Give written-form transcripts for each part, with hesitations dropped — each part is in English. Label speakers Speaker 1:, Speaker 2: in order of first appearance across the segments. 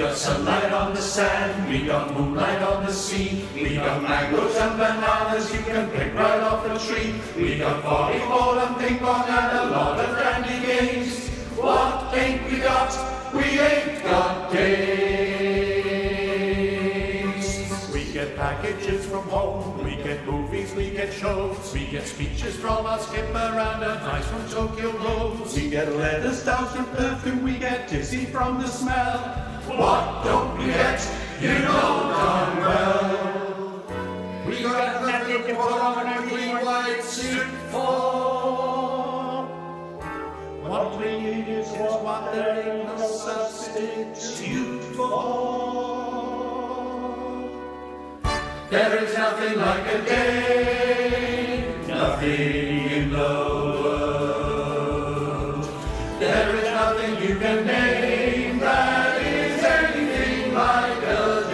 Speaker 1: got sunlight on the sand, we got moonlight on the sea, we got mangoes and bananas you can pick right off a tree. We got volleyball and ping pong and a lot of dandy games. What ain't we got? We ain't got games. We get packages from home, we get movies, we get shows, we get speeches from our skipper and advice from Tokyo Rose. We get letters down from perfume, we get dizzy from the smell. What don't we get? You know darn well. We got nothing to put on a green white suit for. What we need is what there ain't no substitute for. There is nothing like a game, nothing in the world. There is nothing you can name that is anything like a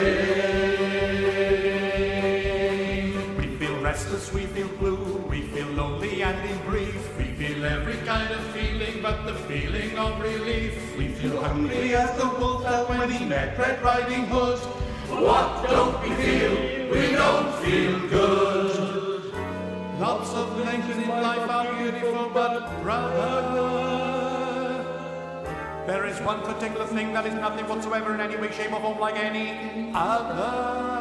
Speaker 1: game. We feel restless, we feel blue, we feel lonely and in grief. We feel every kind of feeling but the feeling of relief. We feel hungry as the wolf felt when he met Red Riding Hood. What don't we feel? We don't feel good. Lots of things in life are beautiful, but brother, there is one particular thing that is nothing whatsoever in any way, shape or form like any other.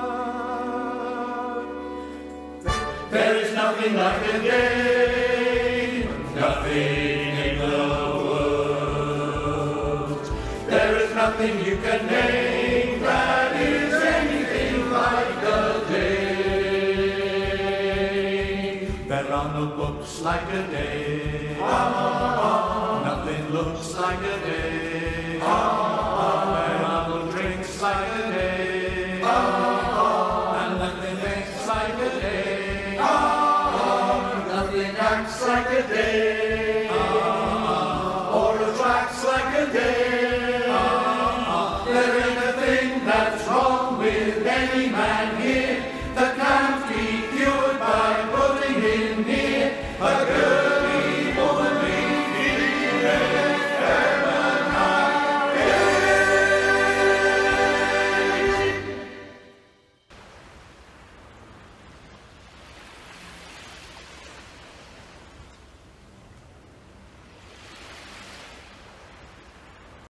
Speaker 1: There is nothing like a game, nothing in the world. There is nothing you can name that is anything like a day. There are no books like a day. Nothing looks like a day. There are no drinks like a day. And nothing makes like a day. Nothing acts like a day.